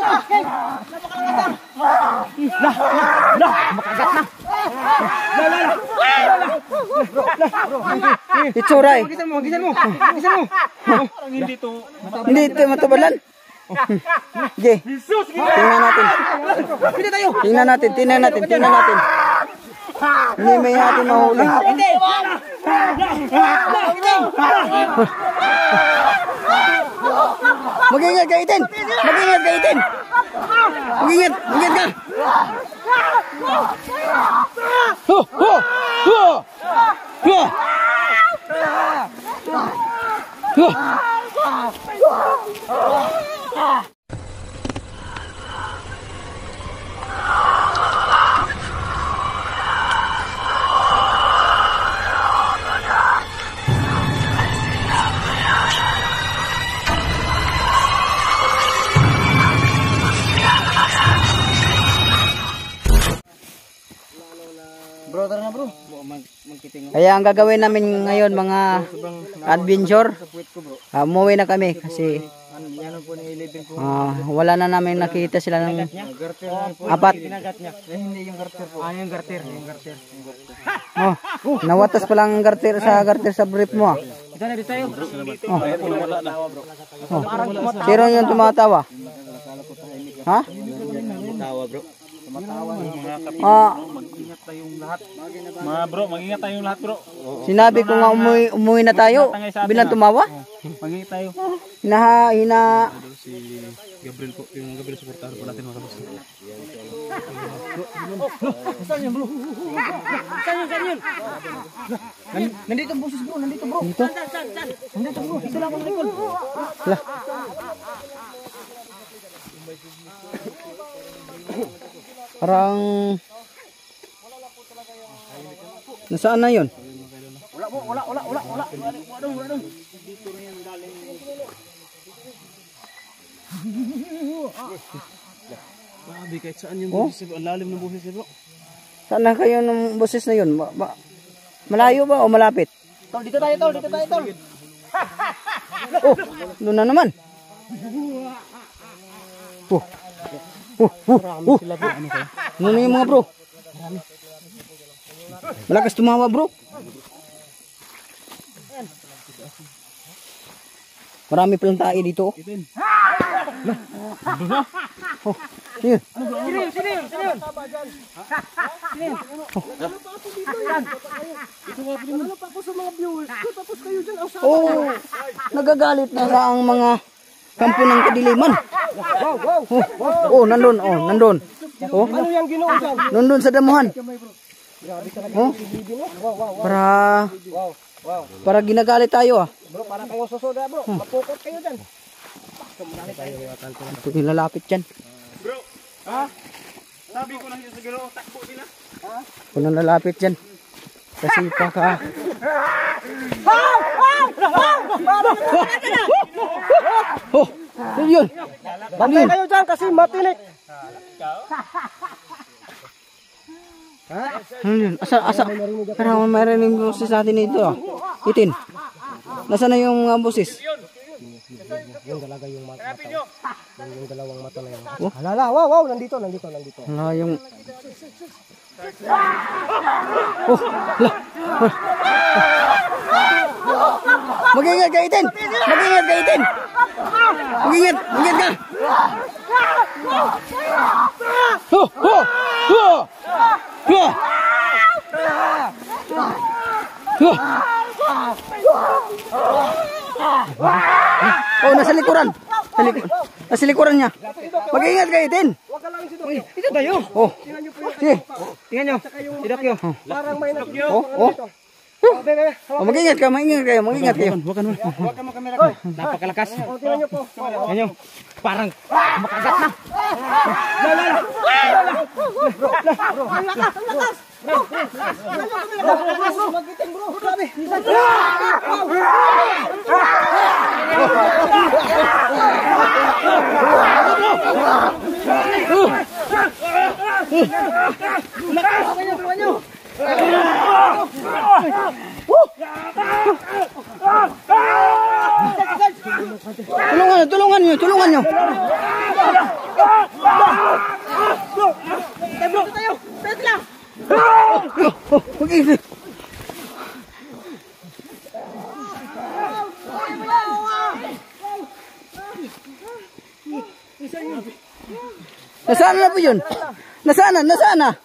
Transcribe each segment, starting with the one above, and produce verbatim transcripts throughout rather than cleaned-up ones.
Lah, lah, makagat na. Lah, lah, lah. Itsura eh. Gisan mo, gisan mo. Gisan mo. Hindi to. Hindi ito matubalan. Sige. Tingnan natin. Pili tayo. Tingnan natin, tingnan natin, tingnan natin. Hindi may natin mahuli. Mag-ingat ka, Itin. Mag-ingat ka, Itin. Mag-ingat, mag-ingat ka. Ho, ho, ho. Ho. Ho. Bro, tara na bro. Kaya ang gagawin namin ngayon mga adventure, uh, umuwi na kami kasi uh, wala na namin nakita sila ng apat. Hindi yung garter po. Ah, yung garter. Yung garter. Oh, nawatas pa lang garter sa garter sa brief mo. Dito na, dito tayo. Oh. Oh. Sino yung tumatawa? Ha? Tumatawa bro. Ah, mag-ingat tayong lahat. Mga bro, mag-ingat tayong lahat bro. Sinabi ko nga umuwi, umuwi na tayo. Bilang tumawa. Mag-ingat tayo. Hina, hina. Si Gabriel po, yung Gabriel supportado po natin mga kabos. Saan yun bro? Saan yun, saan yun? Nandito ang boses bro, nandito bro. Nandito? Nandito bro, ito lang akong likod. Lah. Parang nasaan na yun? Wala po, wala, wala, wala, wala. Wala doon, wala doon. Dito rin yung daling. Grabe, kahit saan yung boses, ang lalim ng boses bro. Saan na kayo ng boses na yun? Ma ma malayo ba o malapit? Tol, dito tayo, tol, dito tayo, tol. Oh, doon na naman. Oh. Uh, uh, uh. Ano yung mga bro? Malakas tumawa bro. Marami palang tayo dito. Oh, sino? Sino yun? Sino yun? Sino yun? Sino yun? Ano pa ako sa mga viewers? Tapos kayo dyan. Oh, nagagalit na sa ang mga kampo ng kadiliman. Wow, wow, wow. Oh, nandun, oh, nandun. Oh. Ano yung ginoo dyan? Nandun sa damuhan. Oh. Para para ginagalit tayo ah. Bro, para kayong susuda bro. Mapukot kayo dyan. Ito nilalapit dyan. Bro, ha? Sabi ko lang yun sa ginoo, takbo sila. Ha? Ito nilalapit dyan. Kasi pa ka. Oh, yun yun. Bantay kayo dyan kasi matinik. Ha? Ano yun? Asa, asa. Parang marinig boses natin ito ah. Itin. Nasaan na yung uh, boses? Yung dalaga yung mata. Yung, yung dalawang mata na yun. Oh? Halala, wow, wow, nandito, nandito, nandito. Hala, yung... Oh, hala. Mag-ingat ka, Itin! Mag-ingat ka, Itin! Mag-ingat! Mag-ingat ka! Oh! Oh! Oh! Oh! Oh! Oh, nasa likuran. Nasa, lik nasa likuran niya. Mag-ingat ka, Itin! Ito tayo! Oh! Sige! Tingnan nyo! Idokyo! Parang may nakyo! Oh! Oh! Oh, mag-ingat ka, mag-ingat kayo, mag-ingat kayo. Huwag ka mo. Huwag ka mo kamera ko. Napakalakas. Tingnan nyo po. Tingnan nyo. Parang makagat na. Lala! Lala! Bro! Bro! Ang lakas! Ang lakas! Bro! Bro! Mag-itin bro! Grabe! Tingnan nyo! Tulungan nyo, tulungan nyo, tulungan nyo. Mag-ibig. Nasaan na po yun? Nasaan na? Nasaan na?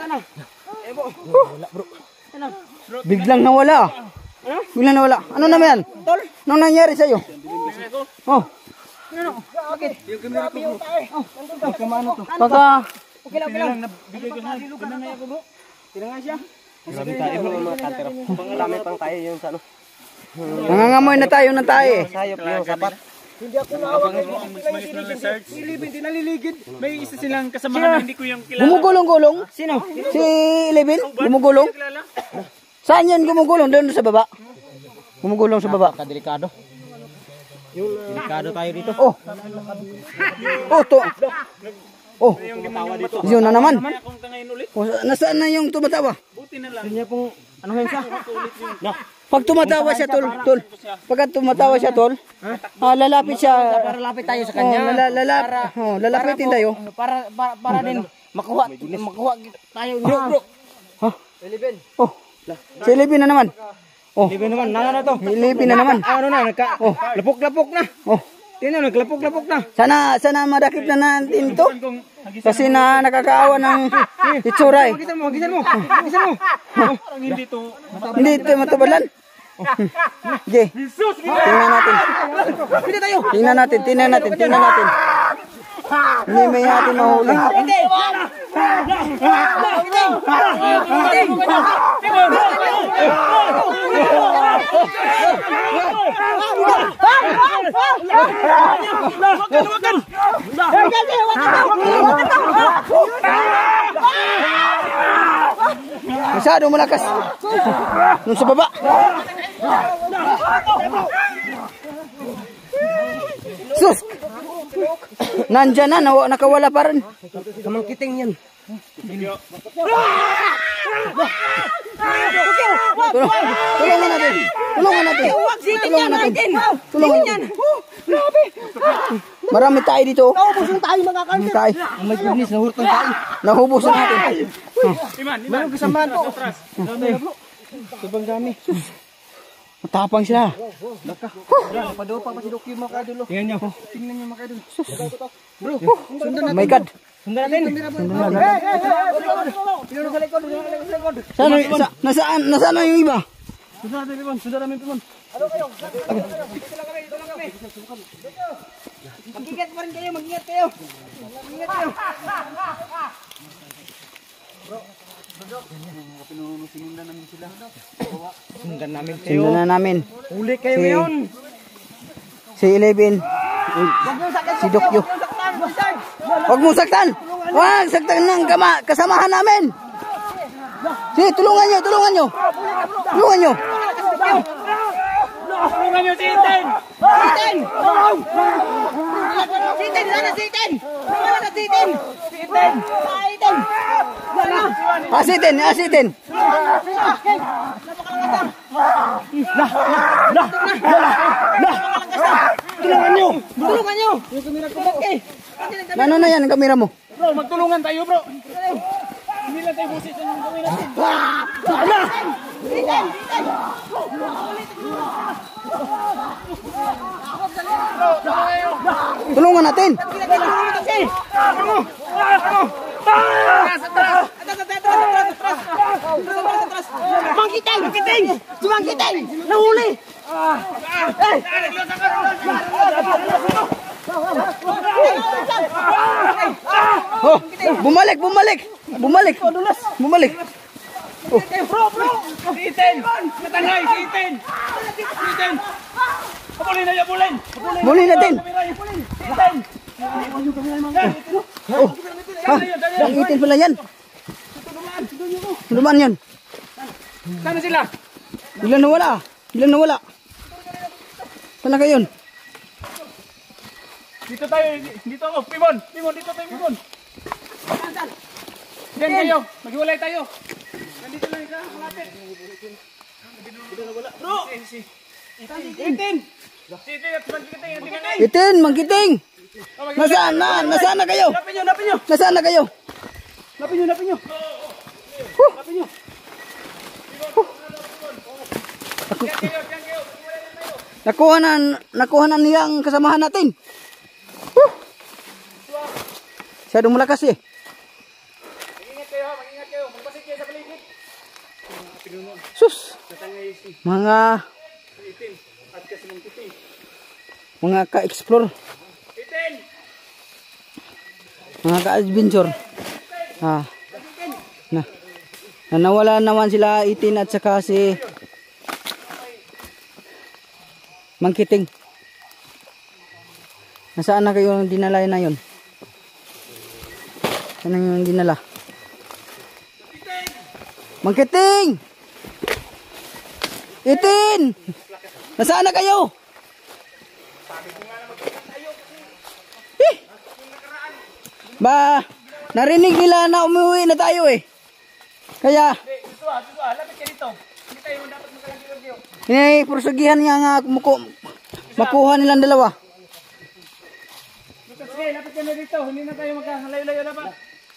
Biglang nawala. Biglang nawala. Ano naman yan? Anong nangyari sa'yo? Oh. Bakit? Yung kamera ko bro. Pagka... Okay lang, okay lang. Nabigay ko na. Tinangay ako bro. Tinangay siya. Grabe tayo bro, mga cutter. Pangalami pang tayo yung sa ano. Nangangamoy na tayo ng tayo eh. Sayop yung sapat. Hindi ako nawag. Nilibin, hindi naliligid. May isa silang kasamahan na hindi ko yung kilala. Gumugulong-gulong? Sino? Si Levin? Gumugulong? Saan yan gumugulong? Doon sa baba? Gumugulong sa baba. Kadelikado. Yung delikado tayo dito. Oh. Oh, to. Oh. Yun na naman. Oh, nasaan na yung tumatawa? Buti na lang. Hindi niya pong ano yan siya? Pag tumatawa siya, tol, tol. Pagka tumatawa siya, tol, ah, lalapit siya. Para lapit tayo sa Oh, kanya. lala, lalap, oh, lalapitin tayo. Para para, para din makuha makuha tayo. Bro, bro. Ha? Oh. Si Levin na naman. Oh. Libre naman, nana na to. Levin na naman. Ano na, nagka, oh, lapok-lapok na. Oh. Tingnan, naglapok-lapok na. Sana sana madakip na natin to. Kasi na nakakaawa ng itsura eh. Magisan mo, magisan mo. Magisan mo. Parang hindi to. Hindi ito matubalan. Okay. Tingnan natin. Pili tayo. Tingnan natin, tingnan natin, tingnan natin. Hindi may natin mahuli. Masyado malakas. Nung sa baba. Sus! Nandyan na, naw nakawala pa rin. Kamangkiting yan. Tulong, tulungan natin. Tulungan natin. Tulungan natin. Tulungan natin. Marami tayo dito. Naubos yung tayo mga Marami tayo. Oh my goodness, nahurtang tayo. Nahubos na natin. Iman, Iman, kasamaan to. Sobrang dami. Matapang sila. Padopa pa si Dokyo mga kadulo. Tingnan nyo. Tingnan nyo mga kadulo. Bro, sundan Oh my God. Sundan natin. Sundan natin. Pinuro sa likod. Pinuro sa likod. Sana, sa, nasaan, nasaan na yung iba? Sundan natin, Pimon. Sundan namin, Pimon. Ano kayo? Dito lang kami, dito lang kami. Mag-ingat pa rin kayo, mag-ingat kayo. Mag-ingat kayo. Sundan namin kayo. Sundan na namin. Uli kayo Si- ngayon. Si Eleven. Si Dokyo. Huwag mong saktan. Huwag saktan ng kama, kasamahan namin. Sige, tulungan nyo, tulungan nyo. Tulungan nyo. Tulungan nyo si Iten! Iten! Si Iten! Sana si Iten! Sana si Iten! Si Iten! Si Iten! Asitin, asitin. Tulungan nyo! Tulungan nyo! Yung kamera ko okay. Ano na yan ang kamera mo? Bro, magtulungan tayo bro! Hindi lang tayo busit ang gawin natin. Ano? Iten! Iten! Tulungan natin. Mangkiting! Mangkiting! Si Mangkiting! Nahuli! Oh, bumalik, bumalik. Bumalik. Bumalik. Oh. Bro, bro! Si Iten! Natangay! Si Iten! Si Iten! Kapulin na yan! Kapulin! Muli natin. Si Iten! Oh. Ha? Ang itin pala yan. Luman yan. Sana sila? Ilan nawala? Ilan nawala? Sana kayo yun? Dito tayo, dito ako, Pimon, Pimon, dito tayo, Pimon. Diyan kayo, maghiwalay tayo. Nandito lang ka, malapit. Dito na wala. Bro! Itin! Si Itin at Mangkiting, hindi na kayo. Itin, Mangkiting. Nasaan na? Nasaan na kayo? Napin nyo, napin nyo! Nasaan na kayo? Napin nyo, napin nyo! Napin nyo! Naku nakuha na, nakuha na niya ang kasamahan natin. Woo! Masyadong malakas eh. Mag-ingat kayo, ha? Mag-ingat kayo. Magpasit kayo sa paligid. Sus! Mga Itin. At kasi ng puti. mga ka-explore, Itin! mga ka-adventure. Ah. Na, na nawala naman sila Itin at saka si Mangkiting. Nasaan na kayo yung dinala na yun? Saan yung dinala? Mangkiting! Itin! Nasaan na kayo? Eh! Ba, narinig nila na umuwi na tayo eh. Kaya, Dito ah, dito ah. Lapit ka dito. Hindi tayo dapat magkalang-kilagyo. eh, pursugihan niya nga muku, makuha nilang dalawa. Sige, lapit ka na dito. Hindi na tayo magkalayo-layo dapat.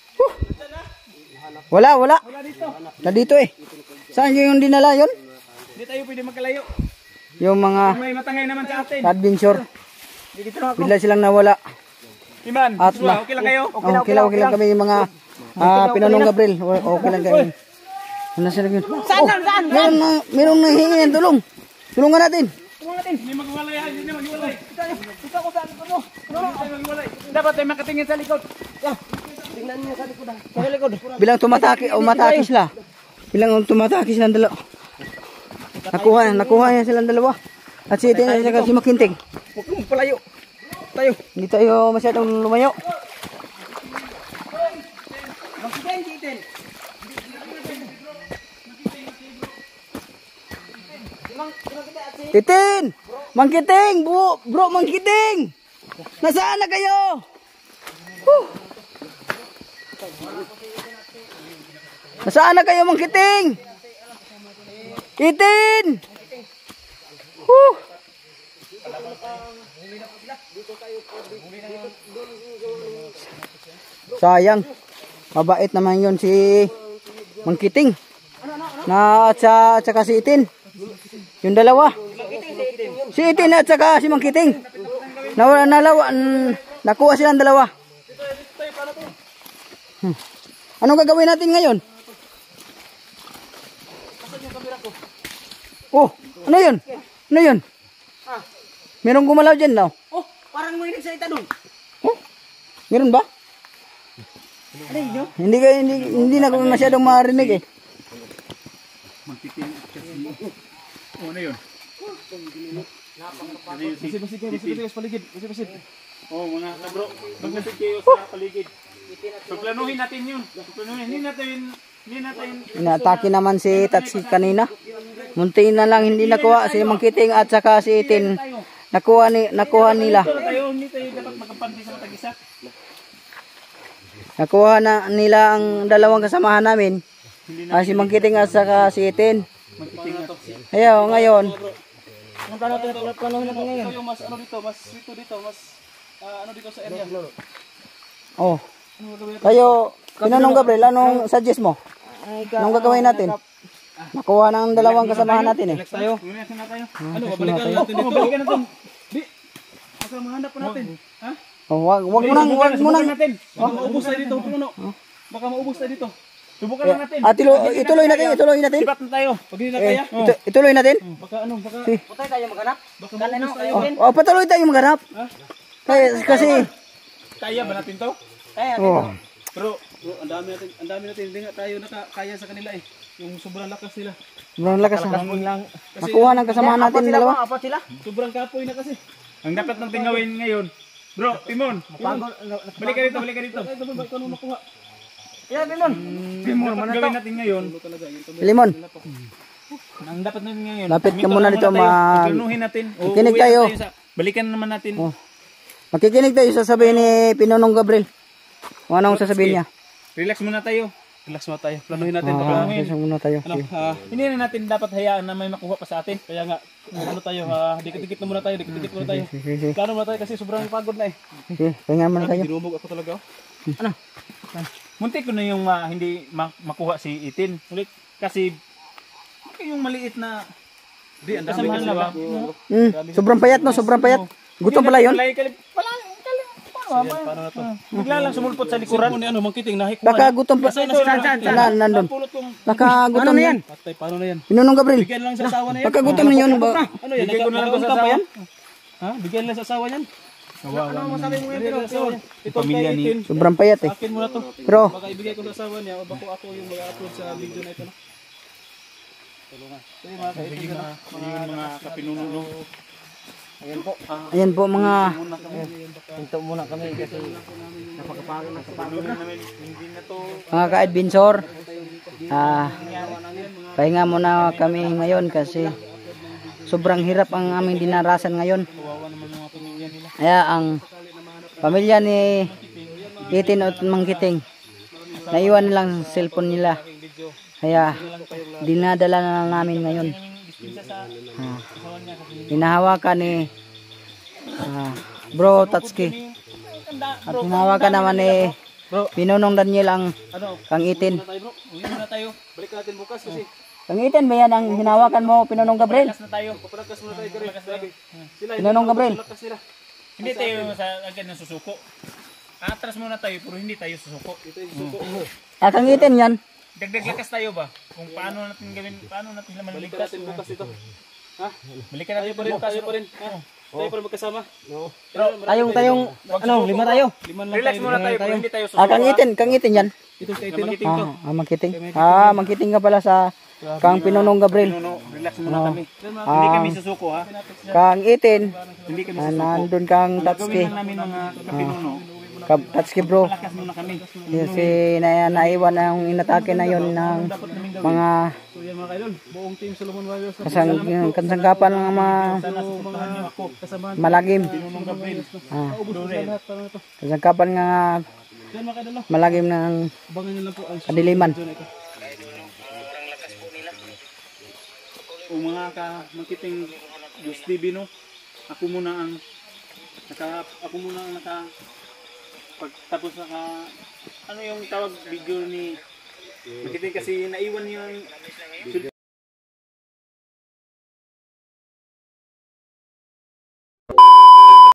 Wala, wala. Wala dito. Na dito eh. Saan yung dinala yun? Hindi tayo pwede magkalayo. Yung mga May matangay naman sa atin. adventure. Dito na ako. Bigla silang nawala. Iman, At Joshua, na- okay lang kayo? Okay, okay, lang, okay lang kami yung mga ah, Pinonong Gabriel. O- Okay lang kami. Ano sila yun? Saan, saan, saan? Meron na, meron na hihingi ng tulong. Tulungan natin. Tulungan natin. Hindi magwalay, ha? Hindi na magwalay. Dito ako sa likod mo. Tulungan tayo magwalay. Dapat tayo makatingin sa likod. Tingnan niyo sa likod. Sa likod. Bilang tumataki o mataki sila. Bilang tumataki silang dalawa. Nakuha, nakuha niya silang dalawa. At si Itin at saka si Makinting. Huwag kang palayo. Tayo. Hindi tayo masyadong lumayo. Magkikain, Kitin. Itin! Mangkiting! Bro, bro, Mangkiting! Nasaan na kayo? Huh. Nasaan na kayo, Mangkiting? Itin! Huh. Sayang. Mabait naman yun si Mangkiting. Na at sa- at saka si Itin. Yung dalawa. Si Itin at saka si Mangkiting. Nawala nalawa, mm, nakuha silang dalawa. Hmm. Anong gagawin natin ngayon? Oh, ano yun? Ano yun? Merong gumalaw dyan daw. Oh, parang may nagsalita doon. Oh, meron ba? Ano yun? Hindi ka hindi hindi na ko masyadong marinig eh. Oh, ano yun? Basi-basi kayo, basi-basi kayo sa paligid. Basi-basi. Oh, mga kabro, maglasig kayo sa paligid. So, planuhin natin yun. Planuhin. Hindi natin, hindi natin. Inatake naman si Tatsi kanina. Munti na lang hindi nakuha si Mangkiting at saka si Itin. Nakuha ni nakuha nila. Ito tayo, hindi tayo dapat magkampanti sa matag-isa. Nakuha na nila ang dalawang kasamahan namin. Ah, si Mangkiting at saka si Itin. Magtiting na to. Ayaw, ngayon. Ang plano natin, plano natin ngayon. Ito yung mas ano dito, mas dito dito, mas ah, ano dito sa area. Oh, Ano gagawin natin? kayo, Pinonong Gabriel, anong suggest mo? Anong gagawin natin? Nakuha ng dalawang kasamahan natin eh. Relax tayo. Relax na tayo. Ano, babalikan natin dito. Babalikan natin. Di. Baka mahanap pa natin. Ha? Oh, wag, wag mo nang, wag mo Subukan nang. natin. Baka maubos tayo dito, puno. Baka maubos tayo dito. Subukan lang natin. Ah, tilo, ituloy natin, ituloy natin. Sibat na tayo. Pag hindi na Eh, kaya. ito, ituloy natin. Baka ano, baka Si- patay tayo maghanap. Baka maubos tayo. Oh, patuloy tayo maghanap. Kaya, kasi, Kaya ba natin to? oh, Pero, bro, ang dami natin, ang dami natin, hindi nga tayo nakakaya sa kanila eh. Yung sobrang lakas nila. sobrang lakas na. lang. Nakuha ng kasamahan natin dalawa. Apat sila? Sobrang kapoy na kasi. Ang dapat natin gawin ngayon, bro, Timon, Timon, balik ka dito, balik ka dito. Ito ba ito nakuha? Yeah, Timon. Timon, dapat gawin natin ngayon. Limon, Ang dapat natin ngayon. Lapit ka muna dito, ma- Planuhin natin. O, Kikinig uwi tayo. sa- Balikan naman natin. Oh. Makikinig tayo sa sabihin ni Pinonong Gabriel. Kung anong sasabihin niya. Relax muna tayo. Relax muna tayo. Planuhin natin. Ah, planuhin. isa muna tayo. Ano, ah, hindi na natin dapat hayaan na may makuha pa sa atin. Kaya nga, ano tayo, ah, dikit-dikit na muna tayo, dikit-dikit muna tayo. Sige, sige, Plano muna tayo kasi sobrang pagod na eh. sige, pahinga muna tayo. Dinumog ako talaga. oh. Ano? Muntik ko na yung ah, hindi ma- makuha si Itin. Ulit kasi yung maliit na Di, ang dami kasi ba? Hmm, sobrang payat no, sobrang payat. Gutom pala yun. Paano na to? Bigla lang sumulpot sa likuran. Ano, mangkiting nahik. Baka gutom pa. Na, nandun. Baka gutom na yan. Patay, paano na yan? Pinunong Gabriel. Bigyan lang sa asawa na yan. Baka gutom na yun. Ba? Ano yan? Bigyan ko na lang sa asawa yan? Ha? Bigyan lang sa asawa yan? Ano masabi mo yan? Ito pamilya ni. Sobrang payat eh. Akin mo na to. Pero, Baka ibigay ko sa asawa niya o bako ako yung mag-upload sa video na ito. Tulungan. Ito yung mga kaibigan na mga kapinuno. ayan po. Ayan po mga Hinto muna kami kasi napakapagod na kapagod na. Hindi na to. mga ka-adventure. Ah, pahinga muna kami ngayon kasi sobrang hirap ang aming dinarasan ngayon. Kawawa naman mga pamilya nila. Kaya ang pamilya ni Itin at Mangkiting naiwan nilang cellphone nila. Kaya dinadala na lang namin ngayon. Ah, hinahawakan ni ah, Bro Tatsuki. At hinahawakan naman ni Pinunong Daniel ang Kang Itin. Uwi na tayo. Balik natin bukas kasi Kang Itin ba yan ang hinahawakan mo, Pinunong Gabriel? na tayo. Papalakas muna tayo. Grabe. Sila Pinunong Gabriel. lakas nila. Hindi tayo sa agad ng susuko. Atras muna tayo pero hindi tayo susuko. Ito yung susuko. Ah, Kang Itin yan. Dagdag lakas tayo ba? Kung paano natin gawin, paano natin sila maligtas. Balikan natin bukas ito. Ha? Balikan natin pa rin, tayo pa rin. Ha? Tayo pa rin magkasama. No. Tayong tayong ano, lima tayo. Relax muna tayo, pero hindi tayo susuko. Ah, Kang Itin, Kang Itin yan. Ito sa itin. Magiting to. Ah, ah, Mangkiting. Ah, Mangkiting ka pala sa Kang Pinunong Gabriel. No, relax muna kami. Hindi Ah, kami susuko ha. Kang Itin. Hindi kami Ah, susuko. nandun Kang Gagawin Tatsuki. lang namin mga kapinuno. Kang Tatsuki bro. Lakas muna kami. Kasi na naiwan ang inatake na yon ng mga So yan mga kaidol, buong team Solomon Warriors. kasang, kasangkapan ng mga Sana suportahan niyo ako. Kasama malagim. Pinunong Gabriel. Ah, Ubus sa lahat para ito. kasangkapan nga Yan mga kaidol. malagim ng Abangan niyo lang po ang kadiliman. video na ito. Kung mga ka makiting Diyos T V no, ako muna ang naka ako muna ang naka pagtapos naka ano yung tawag video ni makiting kasi naiwan yung